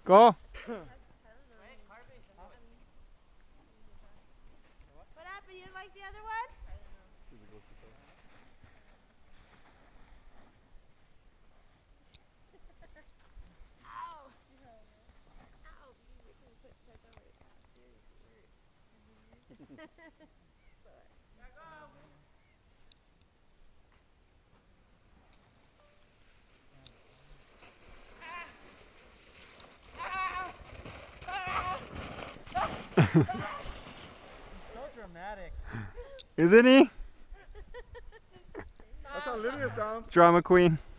Go. What happened? You didn't like the other one? Ow! Ow! You can put that over it. Seriously, hurt. He's so dramatic. Isn't he? That's how Lydia sounds. Drama queen.